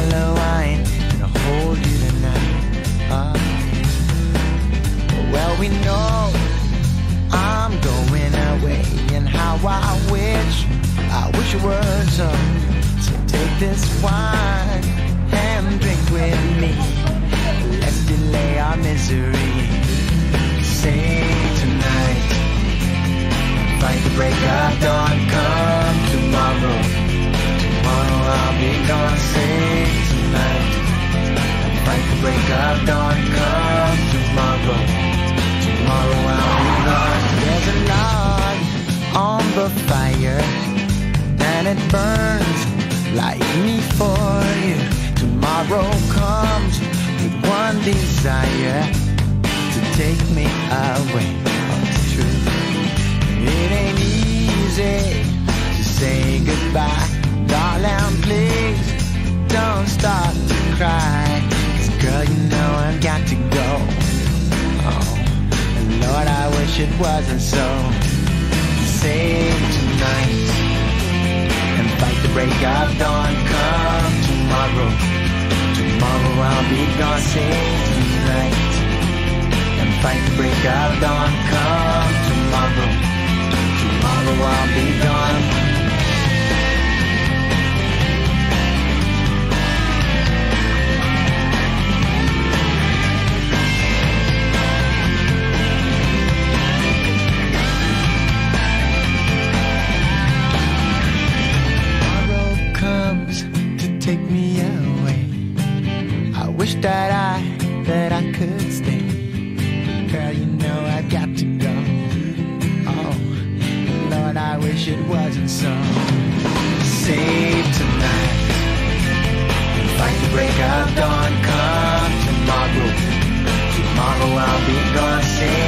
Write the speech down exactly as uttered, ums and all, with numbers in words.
bottle of wine and I'll hold you tonight. Oh. Well, we know I'm going away, and how I wish, I wish it was so. So take this wine and drink with me. Let's delay our misery. Say tonight, fight the break of dawn. Come tomorrow, tomorrow I'll be gone. Say tonight, fight the break of dawn. Come tomorrow, tomorrow I'll be gone. There's a log on the fire, and it burns like me for you. Tomorrow comes with one desire, to take me away. Oh, it's true. It ain't easy to say goodbye. Darling, please don't start to cry. 'Cause girl, you know I've got to go. Oh, and Lord, I wish it wasn't so. Save tonight and fight the break of dawn. Come tomorrow, tomorrow I'll be gone. Save tonight and fight the break of dawn. Come tomorrow, tomorrow I'll be gone. Tomorrow comes to take me away. I wish that I, that I could stay. Girl, you know I've got to go. Oh, Lord, I wish it wasn't so. Save tonight and fight the break of dawn. Come tomorrow, tomorrow I'll be gone. Save